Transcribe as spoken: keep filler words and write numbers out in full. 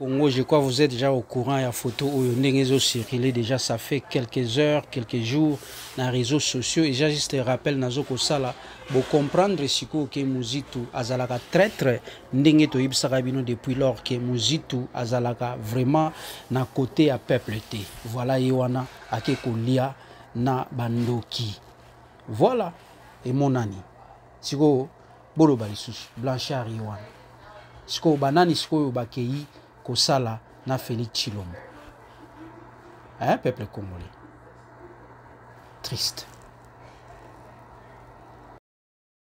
Congo, je crois que vous êtes déjà au courant, il y a photo où il circulé déjà, ça fait quelques heures, quelques jours dans les réseaux sociaux. Et j'ai juste rappel, Nazoko Sala, pour comprendre que Muzitu Azalaka traître, Ndenge to Ibsarabino depuis lors que Muzitu Azalaka vraiment na côté à peuple. Voilà, Yoana, Akeko Lia, na Bandoki. Voilà, et mon ami. Siko, Bolo Balisus, Blanchard Yoana. Siko, Banani, Siko, Bakei. Kosala na Félix Tshilombo. Hein, peuple congolais. Triste.